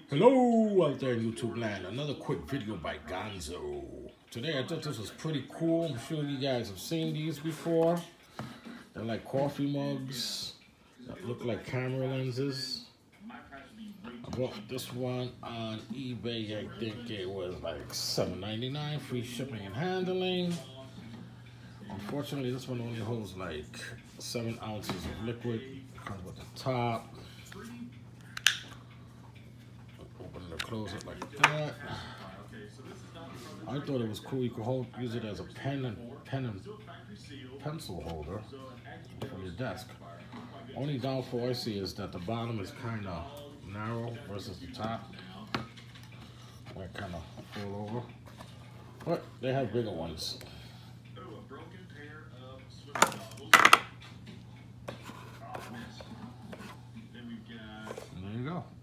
Hello out there in YouTube land, another quick video by Gonzo. Today I thought this was pretty cool. I'm sure you guys have seen these before. They're like coffee mugs that look like camera lenses. I bought this one on eBay. I think it was like $7.99, free shipping and handling. Unfortunately, this one only holds like 7 ounces of liquid. Comes with the top. Open it and close it like that. I thought it was cool. You could use it as a pen and pencil holder for your desk. Only downfall I see is that the bottom is kind of narrow versus the top. Might kind of fall over, but they have bigger ones. There you go.